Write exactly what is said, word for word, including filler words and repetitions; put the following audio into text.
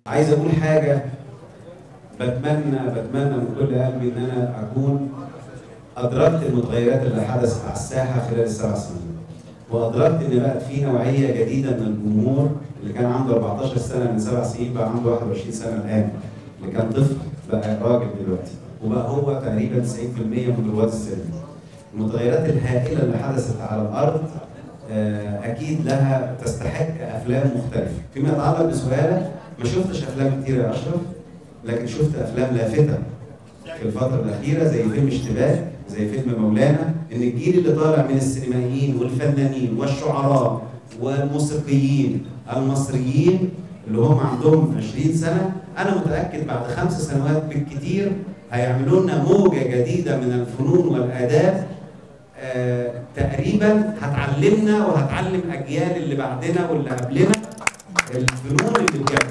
عايز اقول حاجه، بتمنى بتمنى من كل قلبي ان انا اكون ادركت المتغيرات اللي حدثت على الساحه خلال السبع سنين، وادركت ان بقت في نوعيه جديده من الجمهور اللي كان عنده أربعتاشر سنه من سبع سنين بقى عنده واحد وعشرين سنه الان، اللي كان طفل بقى راجل دلوقتي، وبقى هو تقريبا تسعين بالمية من رواد السينما. المتغيرات الهائله اللي حدثت على الارض اكيد لها تستحق افلام مختلفه. فيما يتعلق بسؤالك، ما شفتش افلام كتير يا اشرف، لكن شفت افلام لافته في الفتره الاخيره زي فيلم اشتباك، زي فيلم مولانا. ان الجيل اللي طالع من السينمائيين والفنانين والشعراء والموسيقيين المصريين اللي هم عندهم عشرين سنه، انا متاكد بعد خمس سنوات بالكثير هيعملوا لنا موجه جديده من الفنون والاداب. آه تقريبا هتعلمنا وهتعلم اجيال اللي بعدنا واللي قبلنا الفنون اللي بجد.